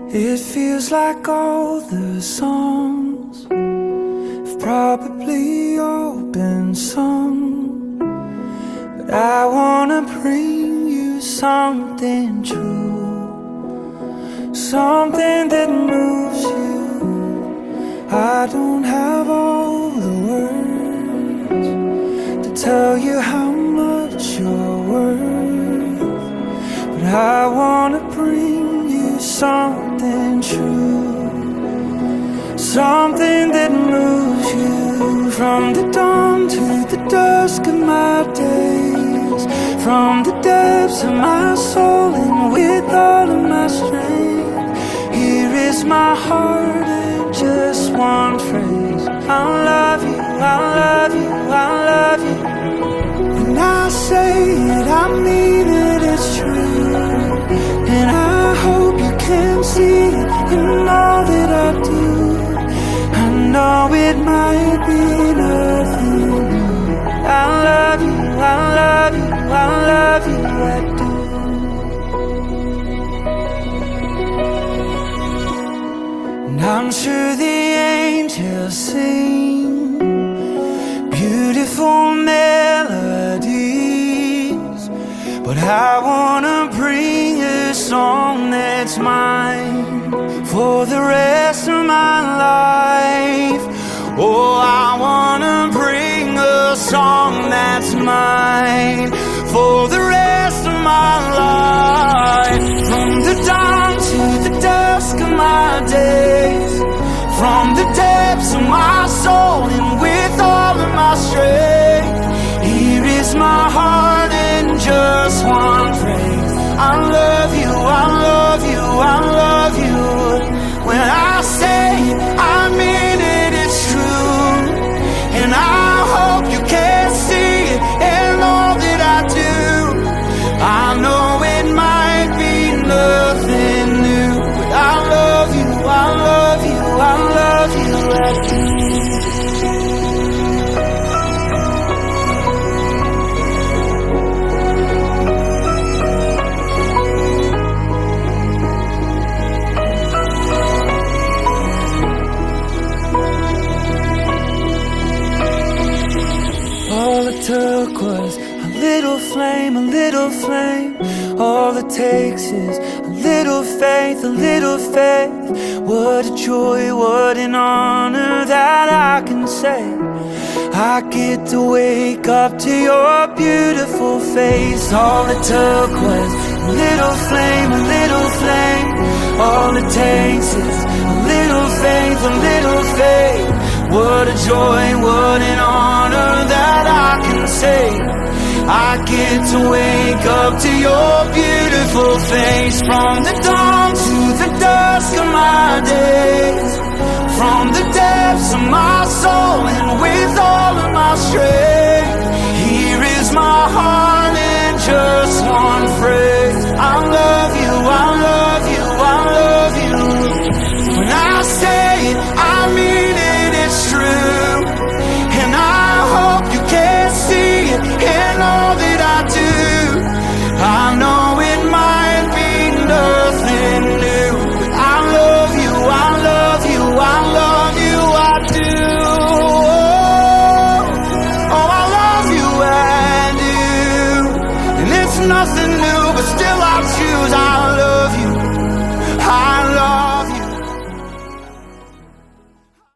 It feels like all the songs have probably all been sung, but I wanna bring you something true, something that moves you. I don't have all the words to tell you how much you're worth, but I wanna bring you something true, something that moves you. From the dawn to the dusk of my days, from the depths of my soul and with all of my strength, here is my heart in just one phrase: I love you, I love you, I love you. When I say it, I mean it, it's true, and I hope you can see it in all that I do. I know it might be nothing new. I love you, I love you, I love you, I do. And I'm sure the angels sing beautiful melodies, but I wanna bring a song that's mine for the rest of my life. Oh, I wanna bring a song that's mine for the rest of my life. From the dawn to the dusk of my days, from the depths of my soul and with all of my strength, here is my heart in just one phrase: I love you, I love you, I love you. When I say it, I mean it, it's true, and I hope you can see it in all that I do. I know it might be nothing new, but I love you, I love you, I love you, I do. All it took was a little flame, a little flame. All it takes is a little faith, a little faith. What a joy, what an honor that I can say I get to wake up to your beautiful face. All it took was a little flame, a little flame. All it takes is a little faith, a little faith. What a joy, what an honor that I can say I get to wake up to your beautiful face. From the dawn to the dusk of my days, from the depths of my soul and with all of my strength, here is my heart in just one phrase: I love you, I love you, I love you. When I say it, I mean it, it's true, and I hope you can see it in all that I do. I know it might be nothing new, but I love you, I love you, I love you, I do. Oh, I love you, I do. And it's nothing